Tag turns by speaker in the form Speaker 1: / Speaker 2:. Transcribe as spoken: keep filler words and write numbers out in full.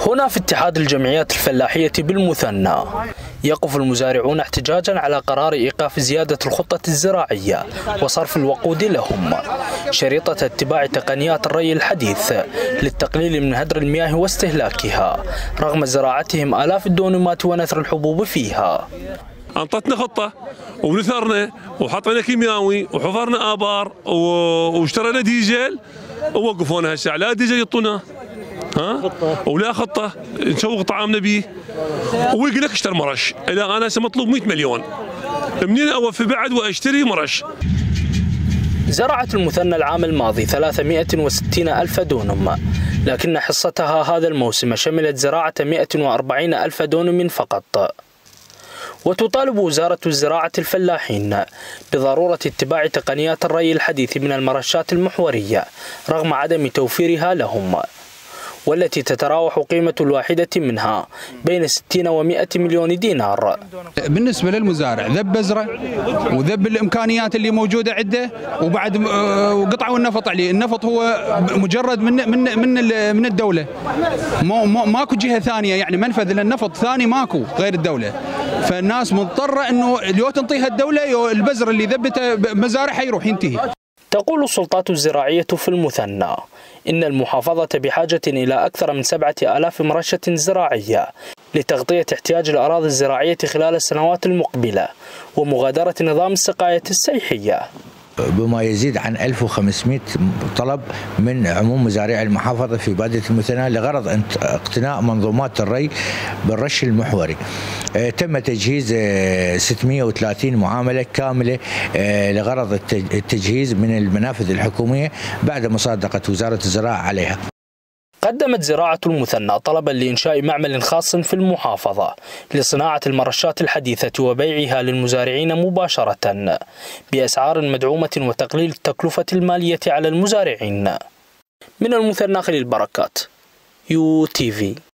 Speaker 1: هنا في اتحاد الجمعيات الفلاحية بالمثنى يقف المزارعون احتجاجا على قرار إيقاف زيادة الخطة الزراعية وصرف الوقود لهم شريطة اتباع تقنيات الري الحديث للتقليل من هدر المياه واستهلاكها رغم زراعتهم آلاف الدونمات ونثر الحبوب فيها.
Speaker 2: أنطتنا خطة ونثرنا وحطينا كيماوي وحفرنا آبار واشترينا ديزل ووقفونا هسه لا ديزل يعطونا ها ولا خطة نسوق طعامنا به ويقول لك اشتر مرش. إذا أنا هسه مطلوب مئة مليون منين أوفي بعد واشتري مرش.
Speaker 1: زرعت المثنى العام الماضي ثلاثمئة وستين ألف دونم، لكن حصتها هذا الموسم شملت زراعة مئة وأربعين ألف دونم فقط. وتطالب وزارة الزراعة الفلاحين بضرورة اتباع تقنيات الري الحديث من المرشات المحورية رغم عدم توفيرها لهم، والتي تتراوح قيمة الواحدة منها بين ستين ومئة مليون دينار.
Speaker 3: بالنسبة للمزارع ذب بزرة وذب الإمكانيات اللي موجودة عنده وبعد وقطعوا النفط عليه. النفط هو مجرد من من من من الدولة، ماكو جهة ثانية يعني منفذ للنفط ثاني ماكو غير الدولة، فالناس مضطرة انه لو تنطيها الدولة البزر اللي ذبته مزارعها يروح ينتهي.
Speaker 1: تقول السلطات الزراعية في المثنى إن المحافظة بحاجة إلى أكثر من سبعة آلاف مرشة زراعية لتغطية احتياج الأراضي الزراعية خلال السنوات المقبلة ومغادرة نظام السقاية السيحية،
Speaker 4: بما يزيد عن ألف وخمسمئة طلب من عموم مزارعي المحافظة في بادية المثنى لغرض اقتناء منظومات الري بالرش المحوري. تم تجهيز ستمئة وثلاثين معاملة كاملة لغرض التجهيز من المنافذ الحكومية بعد مصادقة وزارة الزراعة عليها.
Speaker 1: قدمت زراعة المثنى طلبا لإنشاء معمل خاص في المحافظة لصناعة المرشات الحديثة وبيعها للمزارعين مباشرة بأسعار مدعومة وتقليل التكلفة المالية على المزارعين. من المثنى خليل بركات، يو تي في.